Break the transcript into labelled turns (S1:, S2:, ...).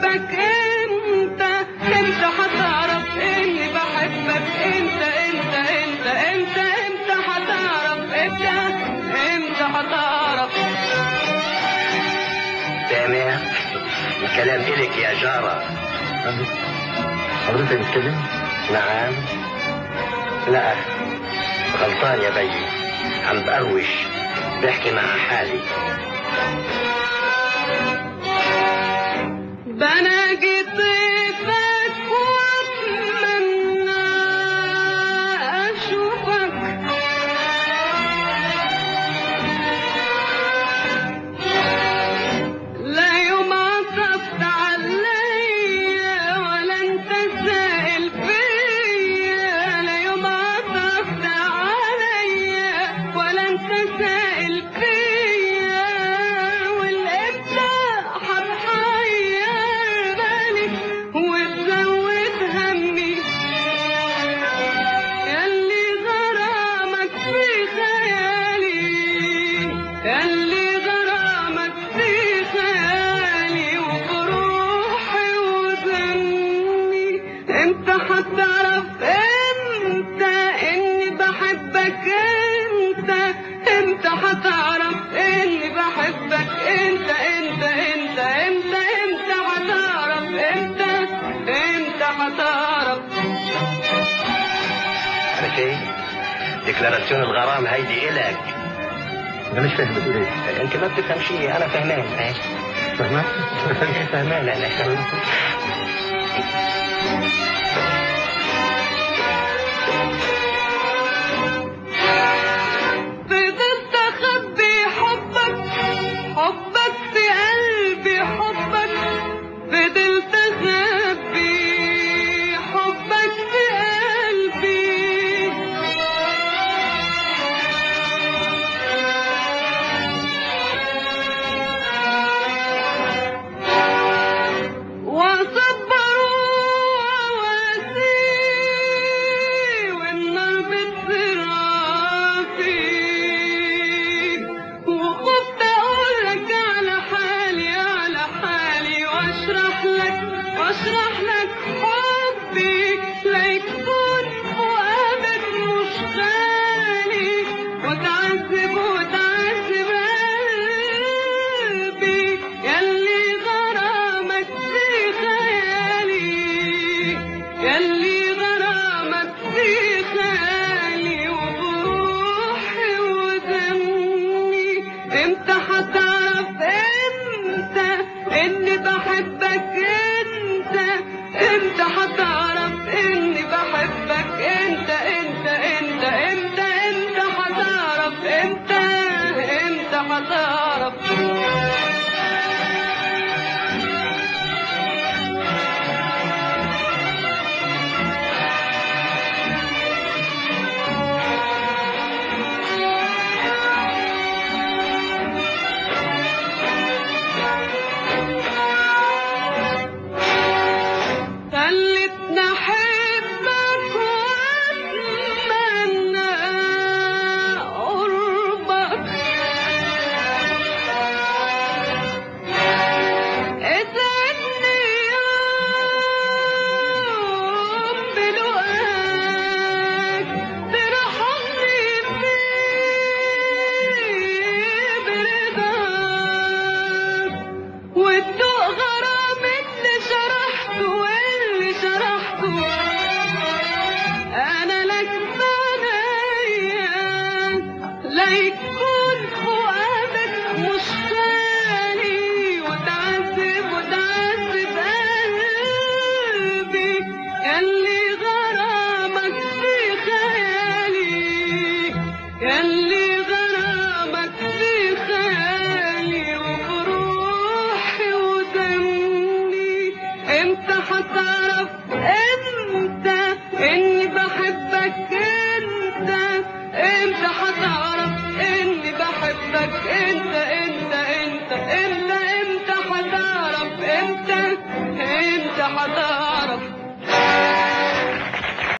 S1: بحبك انت امتى هتعرف اني بحبك انت انت انت انت امتى هتعرف امتى هتعرف.
S2: سامع الكلام إلك يا جارة.
S3: حضرتك بتتكلم؟
S2: نعم. لا غلطان يا بيي، عم بقروش بحكي مع حالي.
S1: بناجي طيفك واتمنى اشوفك، لا يوم عطفت عليا ولا انت سائل فيا، لا يوم عطفت عليا ولا انت سائل فيا، والامتى هتحير بالي وتزود همي، ياللي غرامك في خيالي، ياللي غرامك في خيالي وبروحي وذني. امتى هتعرف امتى اني بحبك انت، امتى هتعرف اني بحبك انت انت انت امتى امتى هتعرف امتى هتعرف.
S2: على شيء ديكلاراسيون الغرام هيدي إلك.
S3: انا مش فاهم بتقول ايه.
S2: انت ما بتفهم شيء، انا فهمان.
S3: فاهمان؟
S2: فهمان انا.
S1: فضلت اخبي حبك، حبك في قلبي حبك، فضلت اخبي حبك في قلبي، واصبر واسيء والنار بتصير فيك، وخفت اقولك على حالي على حالي، واشرح لك حبي، لا يكون فؤادك مش غالي، وتعذب قلبي، ياللي غرامك في خيالي، ياللي غرامك في خيالي وبروحي ودمي. امتى هتعرف امتى اني بحبك انت، امتى هتعرف اني بحبك انت انت انت امتى هتعرف امتى هتعرف. خلتني احبك واتمنى قربك، اسعدني يوم بلقاك، ترحمني فيه برضاك، وتدوق غرام اللي شرحته واللي شرحته انا لك بعنايا، لا يكون فؤادك مش خالي، وتعذب قلبي، ياللي غرامك في خيالي، ياللي غرامك في خيالي وبروحي ودمي. امتى هتعرف امتى اني بحبك انت، امتى هتعرف اني بحبك انت انت انت امتى هتعرف امتى هتعرف.